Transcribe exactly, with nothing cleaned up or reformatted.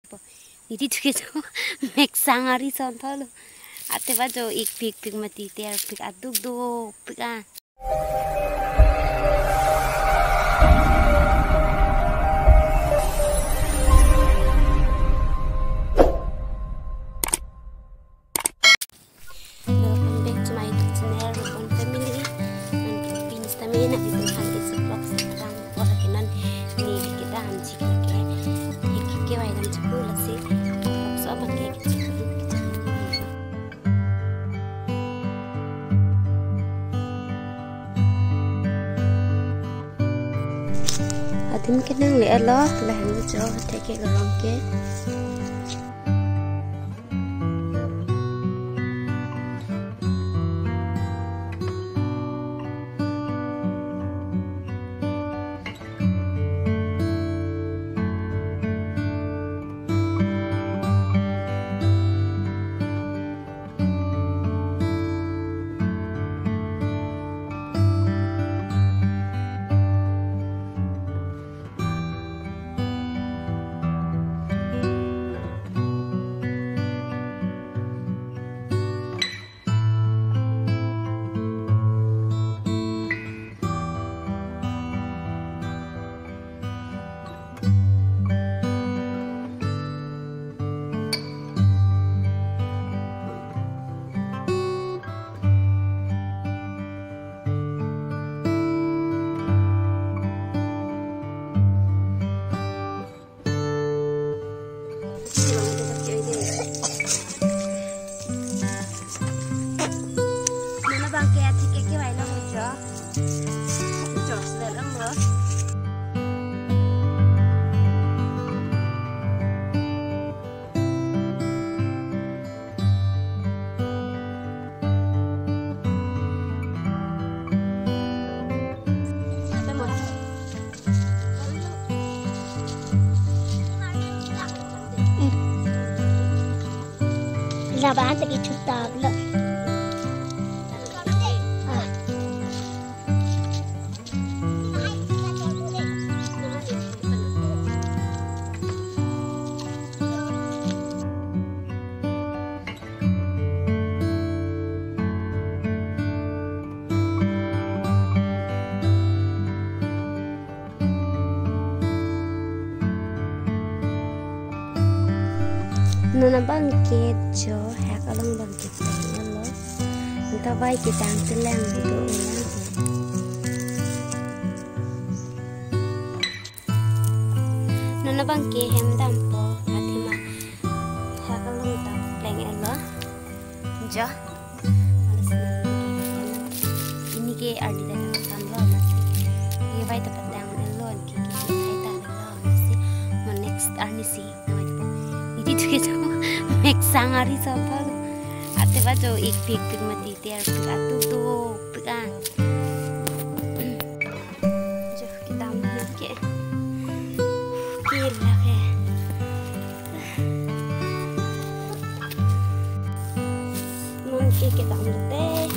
Ini juga jo mek sangari sontol. Ate ba jo ik pik pik mati ter pik aduk do pik a. Welcome back to my YouTube channel, Rukun Family. Nanti pinis kami nak bikin is vlog sekarang. Wala kinan ni kita hanci ke. Ikike wai dan cepu lasi. So apa ke kita. Adim kenang le Allah lah ni jo take garam ke. Là bán cái chút tạp lợ. Nana bangkit jo hek along bangkit lo entah baik kita angtelang gitu ya. Nana bangkit hem dampo hatima hek along tam pleng lo jo ini ke ardi dah tam lo masih dia baik dapat dang lo ki ki hai ta lo masih mo next arni si ini juga jo mek sangari sontol. Ate ba jo ik pik pik mati ter pik aduk do pik a. Jo kita ambil ke. Kira ke. Mungkin kita ambil teh.